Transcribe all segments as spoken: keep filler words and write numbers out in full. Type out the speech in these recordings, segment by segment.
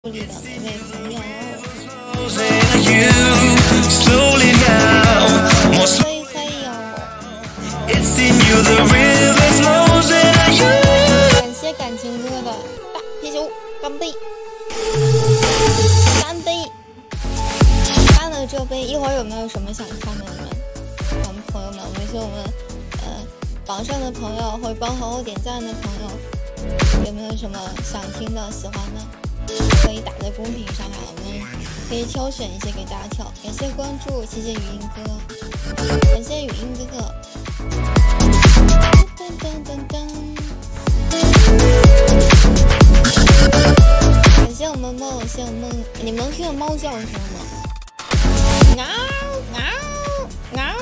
里的每位朋友。嘿嘿哟！感谢感情哥的大啤酒，干杯！干杯！干了这杯，一会儿有没有什么想看的？你们，咱们朋友们，微信我们呃榜上的朋友或者帮好好点赞的朋友，有没有什么想听的、喜欢的？可以打在公屏上来，我们可以挑选一些给大家跳。感谢关注，谢谢语音哥，感谢语音哥哥。噔噔噔噔，感谢我们梦，谢谢我们，你们能听到猫叫声吗？嗷嗷嗷！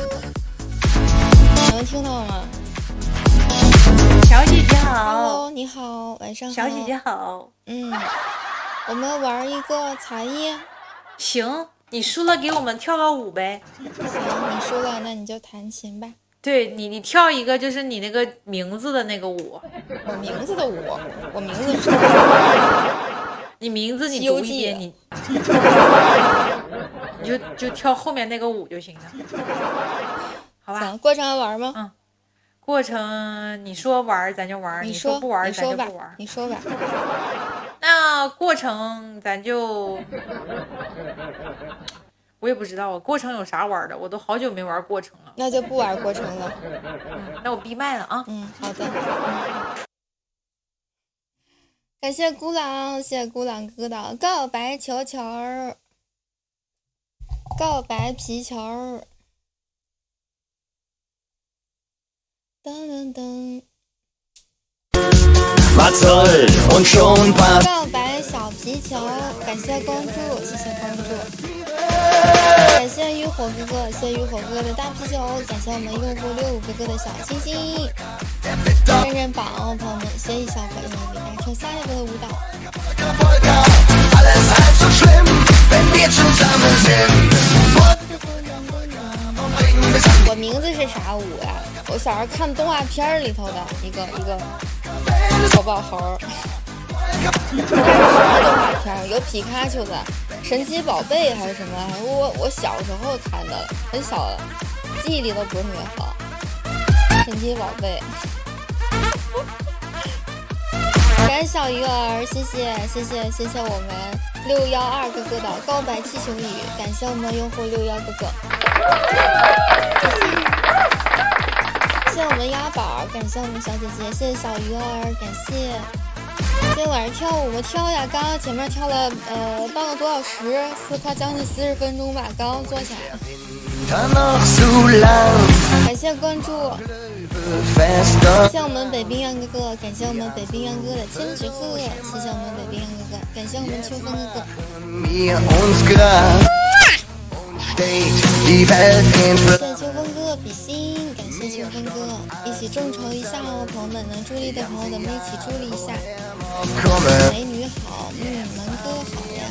你能听到吗？ 小姐姐好 ，Hello， 你好，晚上好。 小姐姐好， 嗯，我们玩一个才艺。 行，你输了给我们跳个舞呗。 行，你输了，那你就弹琴吧。 对你，你跳一个就是你那个名字的那个舞。 我名字的舞，我名字是什么？ 你名字你读一遍，你你就就跳后面那个舞就行了，好吧？ 行，过程玩吗？ 嗯。过程你说玩咱就玩， 你说不玩咱就不玩。 你说吧。 那过程咱就，我也不知道，过程有啥玩的，我都好久没玩过程了。 那就不玩过程了。 嗯，那我闭麦了啊。 嗯，好的。感谢孤狼，谢谢孤狼哥的告白球球儿，告白皮球儿。噔噔噔，告白小皮球，感谢关注，谢谢关注，感谢浴火哥哥，谢谢浴火哥哥的大啤酒，感谢我们用户六五哥哥的小星星，认认榜，朋友们，谢谢小可爱给大家跳下一个的舞蹈。我名字是啥舞呀？我小时候看动画片里头的一个一个小宝猴，什么动画片？有皮卡丘的神奇宝贝还是什么？我我小时候看的，很小了，记忆力都不是特别好。神奇宝贝，感谢小鱼儿，谢谢谢谢谢谢我们六幺二哥哥的告白气球语，感谢我们用户六幺哥哥。谢谢我们鸭宝，感谢我们小姐姐，谢谢小鱼儿，感谢。今天晚上跳舞，我跳呀，刚刚前面跳了呃半个多小时，四快将近四十分钟吧，刚刚坐下来。感谢关注，谢谢我们北冰洋哥哥，感谢我们北冰洋哥哥的千纸鹤，谢谢我们北冰洋哥哥，感谢我们秋风哥哥。谢谢秋风哥哥比心，感谢秋风哥，一起众筹一下哦，朋友们能助力的朋友咱们一起助力一下。美女好，嗯，门哥好呀。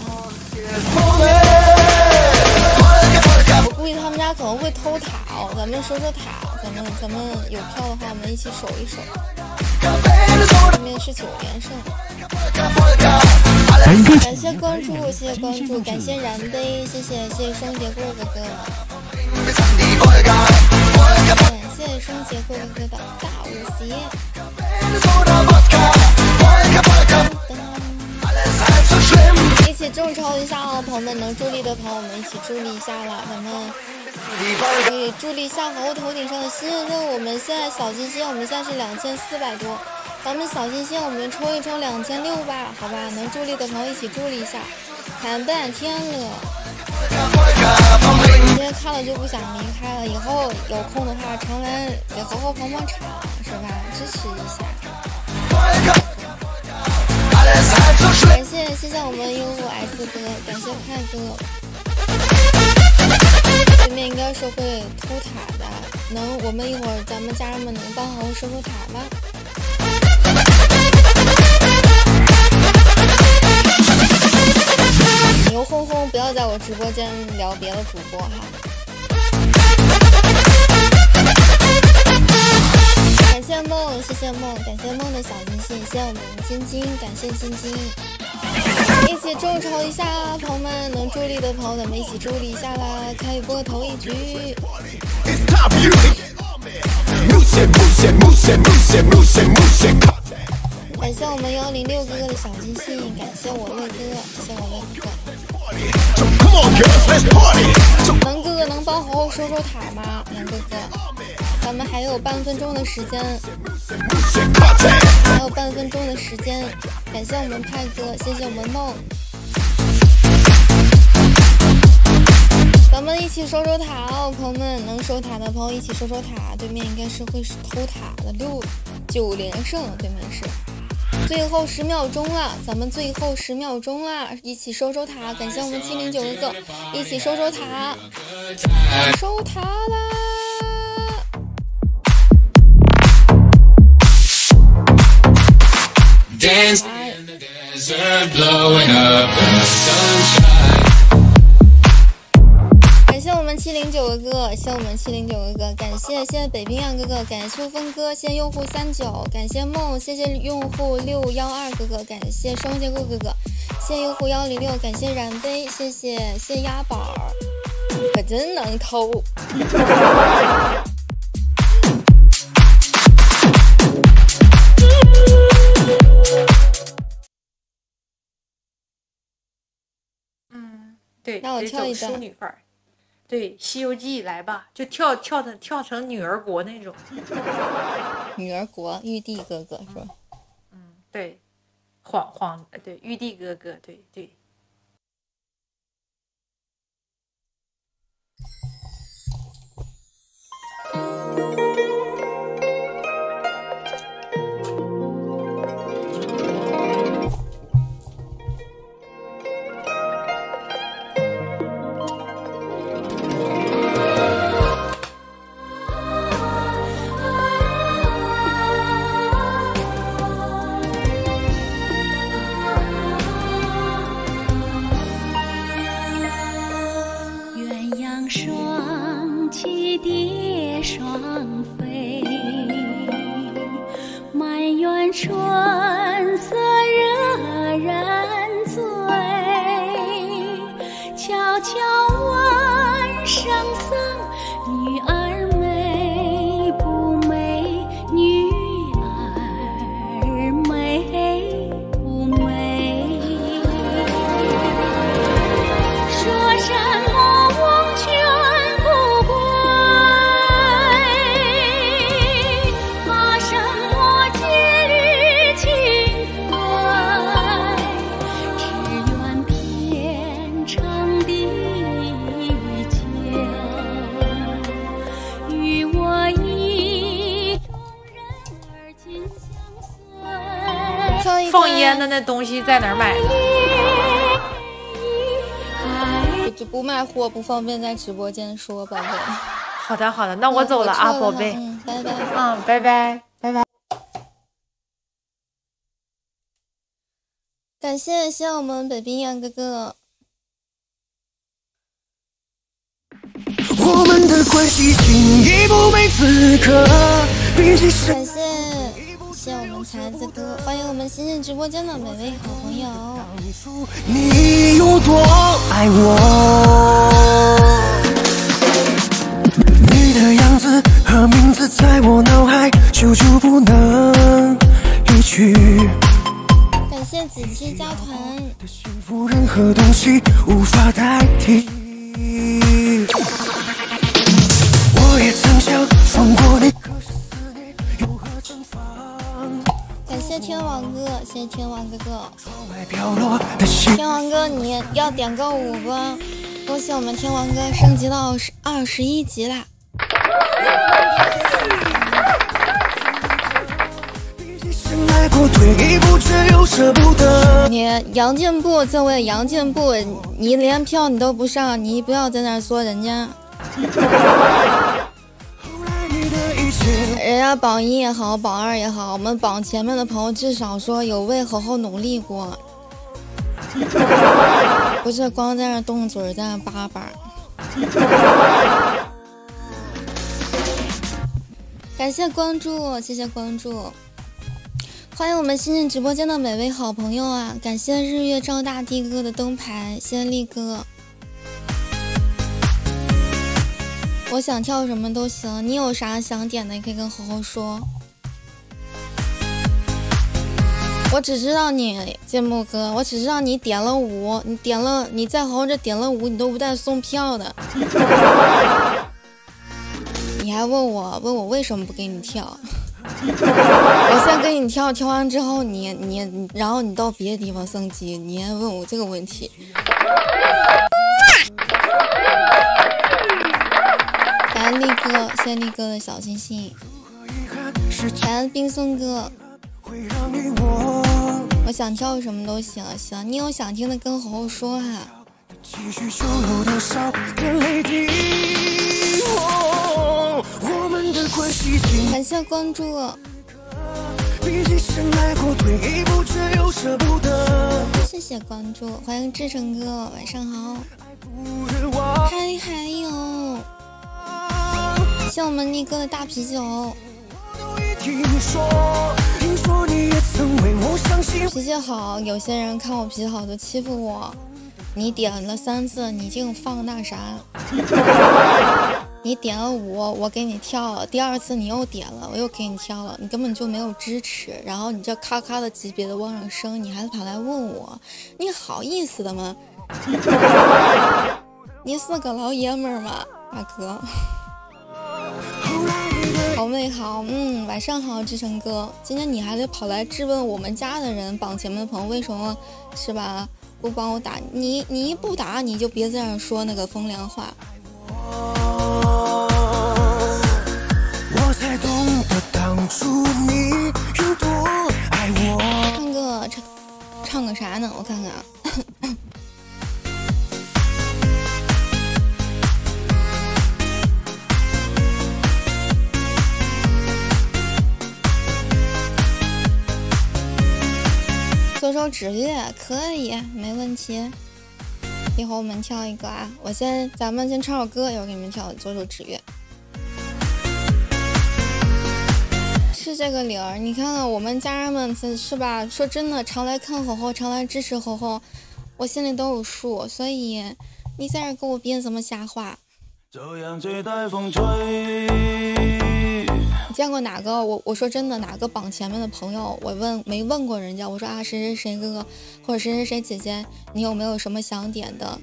我估计他们家可能会偷塔哦，咱们守守塔，咱们咱们有票的话，我们一起守一守。对面是九连胜。感谢关注，谢谢关注，感谢燃杯，谢谢谢谢双节棍哥哥，感谢双节棍哥哥的大舞鞋。一起众筹一下哦，朋友们能助力的朋友们一起助力一下了，咱们可以助力一下好头顶上的新人任务。我们现在小金星，我们现在是两千四百多。咱们小心心，我们抽一抽两千六吧，好吧？能助力的朋友一起助力一下，谈半天了，今天看了就不想离开了，以后有空的话，常来得好好捧捧场，是吧？支持一下。感谢谢谢我们用户 S 哥，感谢派哥。对面应该是会偷塔的，能我们一会儿咱们家人们能帮好守守塔吗？牛轰轰，不要在我直播间聊别的主播哈。感谢梦，谢谢梦，感谢梦的小星星，谢谢我们晶晶，感谢晶晶。 一起众筹一下，朋友们能助力的朋友咱们一起助力一下啦！开宇波投一局。感谢我们幺零六哥哥的小金信，感谢我乐哥，谢谢我乐哥。能哥哥能帮猴猴收收塔吗？能哥哥，咱们还有半分钟的时间，还有半分钟的时间。感谢我们派哥，谢谢我们梦。咱们一起收收塔哦，朋友们，能收塔的朋友一起收收塔。对面应该是会偷塔的，六九连胜，对面是。最后十秒钟了，咱们最后十秒钟了，一起收收塔。感谢我们七零九个个，一起收收塔，收塔啦！感谢我们七零九个个，谢谢我们七零九个个，感谢谢谢北冰洋哥哥，感谢秋风哥，谢谢用户三九，感谢梦，谢谢用户六幺二哥哥，感谢双节棍哥哥，谢谢用户幺零六，感谢燃杯，谢谢谢谢鸭宝，可真能偷。 嗯，对， 那我跳一段淑女范儿。对，《西游记》来吧，就跳跳的跳成女儿国那种。 女儿国，玉帝哥哥是吧？ 嗯，对，皇皇对玉帝哥哥，对对。 双栖蝶双飞，满园春色惹人醉。悄悄问圣僧，女儿美不美？女儿美不美？说什么？ 放烟的那东西在哪儿买的？就不卖货，不方便在直播间说，宝贝。 好的，好的，那我走了啊，宝贝。 嗯，拜拜。 嗯，拜拜，拜拜。 感谢谢我们北冰洋哥哥。 我们的关系进一步没资格。 感谢。谢谢我们才子哥，欢迎我们新进直播间的每位好朋友。 你有多爱我？你的样子和名字在我脑海久久不能离去。 感谢子期加团。 幸福任何东西无法代替。我也曾想放过你。 感谢天王哥，谢谢天王哥哥。 天天王哥，你要点个五不？恭喜我们天王哥升级到二十一级啦！你杨进步，这位杨进步，你连票你都不上，你不要在那说人家。人家榜一也好，榜二也好，我们榜前面的朋友至少说有为猴猴努力过，不是光在那动嘴，在那叭叭。感谢关注，谢谢关注。 欢迎我们新进直播间的每位好朋友啊！感谢日月赵大帝哥的灯牌，谢谢力哥。我想跳什么都行，你有啥想点的，也可以跟猴猴说。我只知道你芥末哥，我只知道你点了五，你点了，你在猴猴这点了五，你都不带送票的。你还问我问我为什么不给你跳？我先给你跳，跳完之后你你然后你到别的地方升级，你还问我这个问题。感恩力哥，谢谢力哥的小心心。感恩冰松哥。我想跳什么都行，行，你有想听的跟猴猴说哈。感谢关注。谢谢关注，欢迎志成哥，晚上好。还还有，谢我们力哥的大啤酒。脾气好，有些人看我脾气好就欺负我。你点了三次，你净放那啥。你点了五，我给你跳了。第二次你又点了，我又给你跳了。你根本就没有支持，然后你这咔咔的级别的往上升，你还跑来问我，你好意思的吗？你是个老爷们儿吗，大哥？好妹好，嗯，晚上好，志成哥。今天你还得跑来质问我们家的人，榜前面的朋友为什么是吧？不帮我打你，你一不打你就别这样说那个风凉话。我才懂得当初你有多爱我。唱个唱唱个啥呢？我看看啊。左手指月可以，没问题。一会儿我们跳一个啊，我先咱们先唱首歌，一会儿给你们跳左手指月。是这个理儿，你看看我们家人们是吧？说真的，常来看猴猴，常来支持猴猴，我心里都有数，所以你在这给我编什么瞎话？这样最带风吹。你见过哪个我我说真的哪个榜前面的朋友，我问没问过人家，我说啊谁谁谁哥哥或者谁谁谁姐姐，你有没有什么想点的？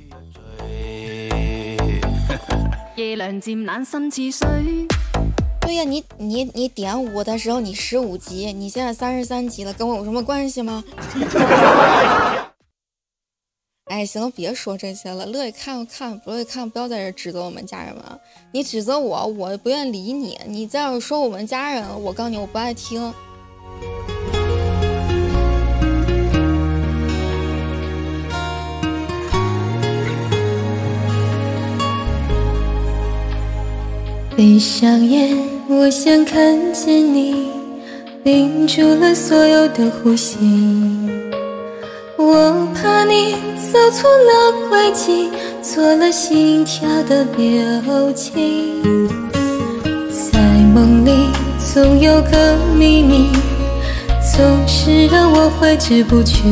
夜凉漸冷心似水。对呀，你你你点五的时候你十五级，你现在三十三级了，跟我有什么关系吗？哎，行了，别说这些了，乐意看就看，不乐意看不要在这指责我们家人们。你指责我，我不愿理你；你再要说我们家人，我告诉你，我不爱听。闭上眼，我想看见你，屏住了所有的呼吸。我怕你走错了轨迹，做了心跳的表情。在梦里总有个秘密，总是让我挥之不去，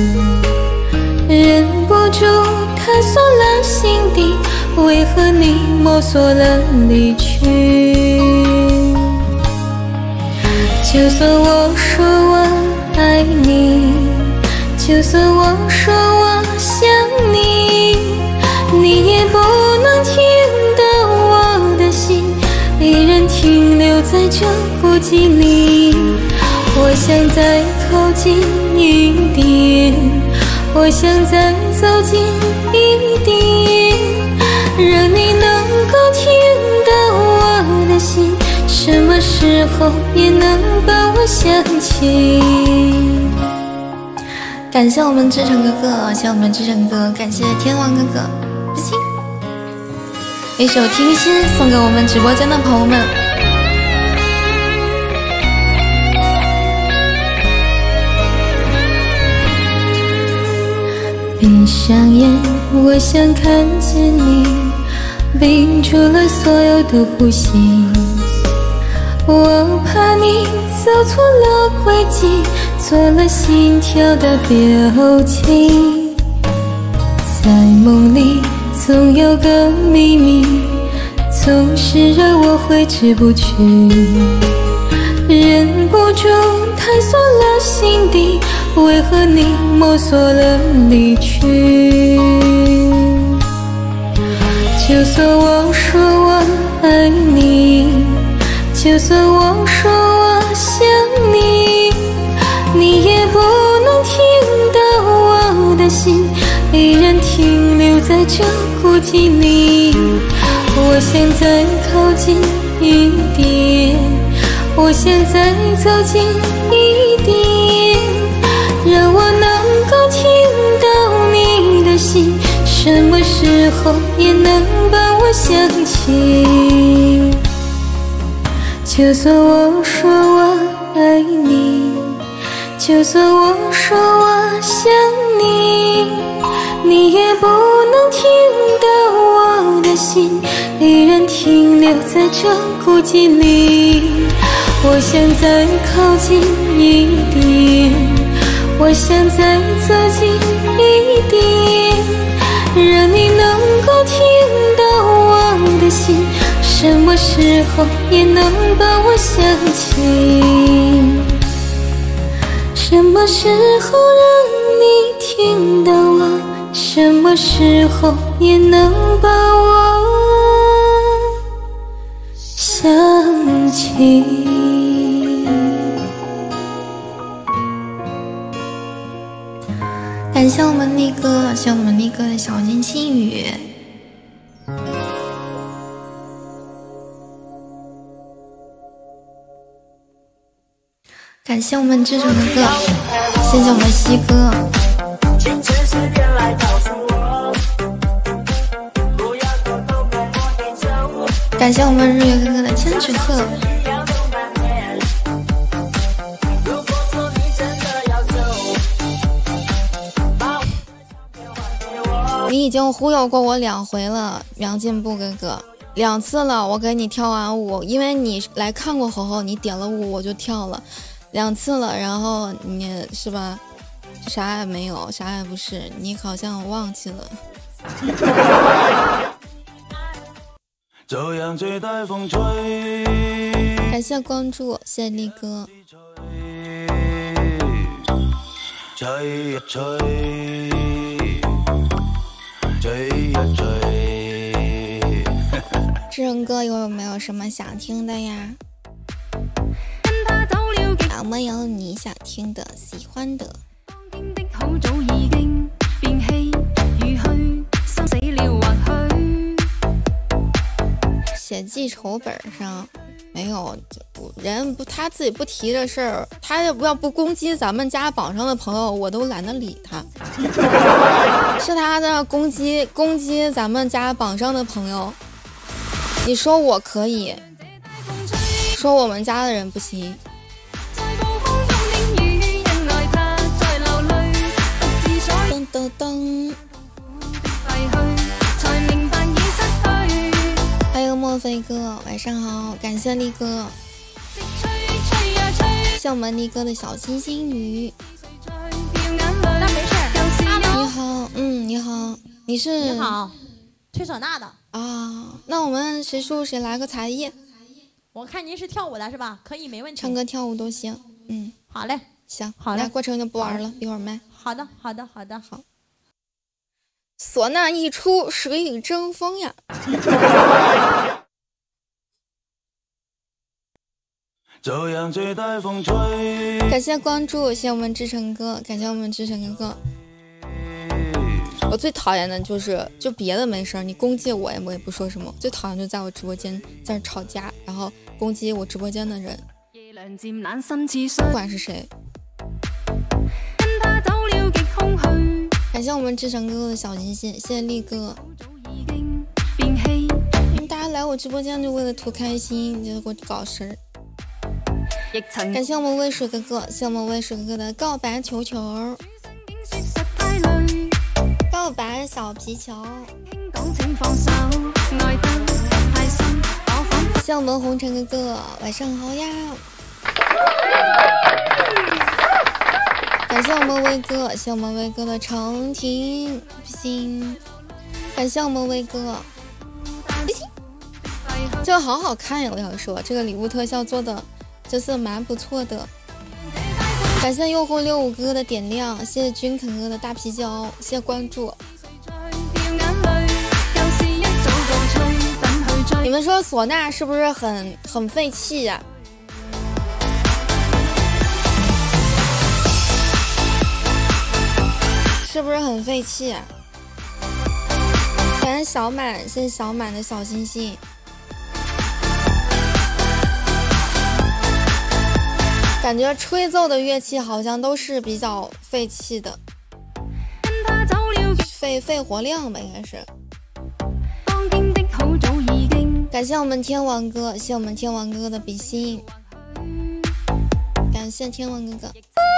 忍不住探索了心底，为何你摸索了离去？就算我说我爱你，就算我说我想你，你也不能听到我的心依然停留在这孤寂里。我想再靠近一点，我想再走近一点，让你能够听到我的心什么时候也能把我想起。感谢我们志成哥哥，谢谢我们志成哥，感谢天王哥哥，不行。一首听心送给我们直播间的朋友们。闭上眼，我想看见你，屏住了所有的呼吸。 我怕你走错了轨迹，做了心跳的表情。在梦里总有个秘密，总是让我挥之不去，忍不住探索了心底，为何你摸索了离去？就算我说我爱你，就算我说我想你，你也不能听到我的心依然停留在这孤寂里。我想再靠近一点，我想再走近一点，让我能够听到你的心，什么时候也能把我想起。就算我说我爱你，就算我说我想你，你也不能听到我的心依然停留在这孤寂里。我想再靠近一点，我想再走近一点，让你能够听到我的心，什么时候也能把我想起。什么时候让你听到我，什么时候也能把我想起。 感谢我们力哥，感谢我们力哥的小金轻语。感谢我们志成哥哥，谢谢我们西哥。感谢我们日月哥哥的千纸鹤。你已经忽悠过我两回了，梁进步哥哥，两次了。我给你跳完舞，因为你来看过吼吼，你点了舞我就跳了，两次了。然后你是吧，啥也没有，啥也不是，你好像忘记了。感谢关注，谢谢力哥。吹呀吹，追呀追。志仁哥有没有什么想听的呀？有没有你想听的、喜欢的？写记仇本上没有，人不他自己不提这事儿，他要不攻击咱们家榜上的朋友，我都懒得理他。是他的攻击攻击咱们家榜上的朋友，你说我可以，说我们家的人不行。噔噔噔。还有墨菲哥，晚上好，感谢力哥，谢我们力哥的小星星雨。 那没事。 你好，嗯，你好，你是？ 你好，吹唢呐的啊。那我们谁输谁来个才艺？ 我看您是跳舞的是吧？可以，没问题。 唱歌跳舞都行。嗯， 好嘞， 行， 好嘞， 过程就不玩了，一会儿麦。 好的，好的，好的， 好。唢呐一出，水雨争锋呀！感谢关注，谢谢我们志成哥，感谢我们志成哥哥。我最讨厌的就是，就别的没事，你攻击我，我也不说什么。最讨厌就在我直播间在这吵架，然后攻击我直播间的人，不管是谁。感谢我们志成哥哥的小心心，谢谢力哥。大家来我直播间就为了图开心，就给我搞事儿。感谢我们渭水哥哥，谢谢我们渭水哥哥的告白球球，告白小皮球。 谢谢我们红尘哥哥，晚上好呀！感谢我们威哥，谢谢我们威哥的长亭心，感谢我们威哥。这个好好看呀！我想说，这个礼物特效做的真是蛮不错的。感谢诱惑六五哥的点亮，谢谢君肯哥的大皮胶，谢谢关注。你们说唢呐是不是很很费气呀、是不是很费气、啊？感谢小满，谢谢小满的小星星。感觉吹奏的乐器好像都是比较费气的，费肺活量吧，应该是。感谢我们天王哥，谢谢我们天王哥哥的比心，感谢天王哥哥。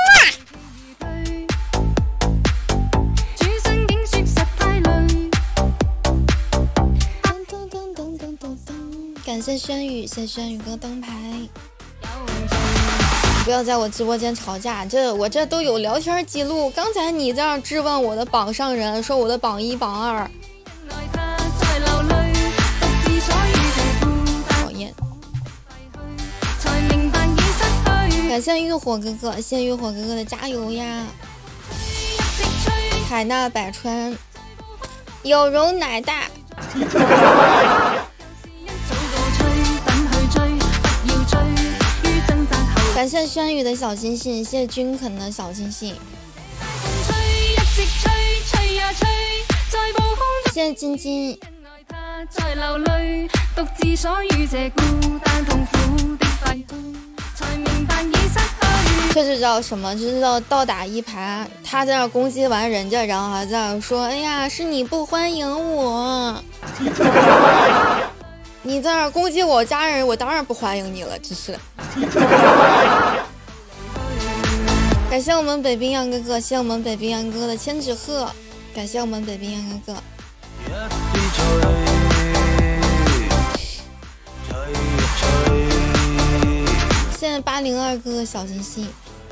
感谢轩宇，谢谢轩宇哥灯牌。不要在我直播间吵架，这我这都有聊天记录。刚才你这样质问我的榜上人，说我的榜一榜二，讨厌。感谢浴火哥哥，谢谢浴火哥哥的加油呀！海纳百川，有容乃大。感谢轩宇的小星星，谢谢君肯的小星星，谢谢晶晶。这就叫什么？这就叫倒打一耙。他在那攻击完人家，然后还在那说：“哎呀，是你不欢迎我。”你在那攻击我家人，我当然不欢迎你了，真是。感谢我们北冰洋哥哥，谢谢我们北冰洋哥的千纸鹤，感谢我们北冰洋哥哥。谢谢八零二哥小星星。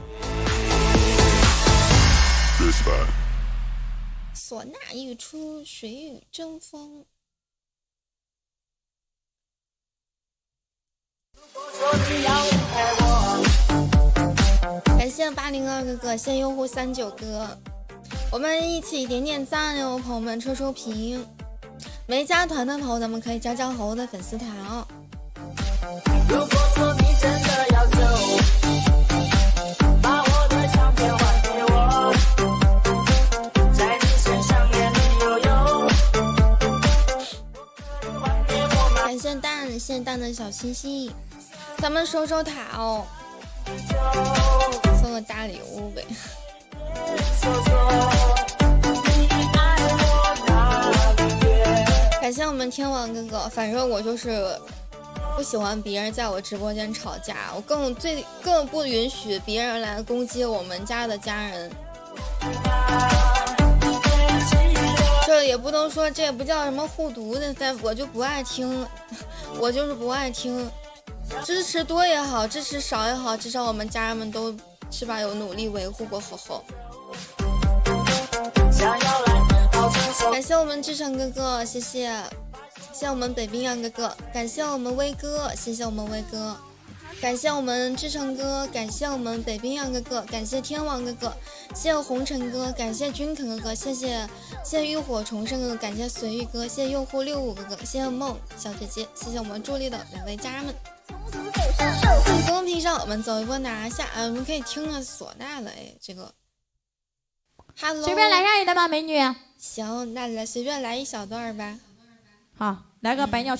唢呐一出，水雨争锋。感谢八零二哥哥，谢谢用户三九哥，我们一起点点赞哟，朋友们抽抽屏。没加团的朋友，咱们可以加加猴的粉丝团哦。如果说你真的要走，把我的相片还给我，在你身上眼里游泳。感谢蛋，谢谢蛋的小星星。咱们收收塔哦，送个大礼物呗。感谢我们天王哥哥，反正我就是不喜欢别人在我直播间吵架，我更最更不允许别人来攻击我们家的家人。这也不能说，这也不叫什么护犊的，但我就不爱听，我就是不爱听。支持多也好，支持少也好，至少我们家人们都是吧，有努力维护过吼吼。感谢我们志成哥哥，谢谢，谢谢我们北冰洋哥哥，感谢我们威哥，谢谢我们威哥，感谢我们志成哥，感谢我们北冰洋哥哥，感谢天王哥哥，谢谢红尘哥，感谢君肯哥哥，谢谢谢谢浴火重生哥哥，感谢随遇哥，谢谢用户六五哥哥，谢谢梦小姐姐，谢谢我们助力的两位家人们。公屏上我们走一波拿下，呃，我们可以听着唢呐了，哎，这个 ，Hello， 随便来上一段吧，美女。 行，那来随便来一小段吧。 好，来个白鸟。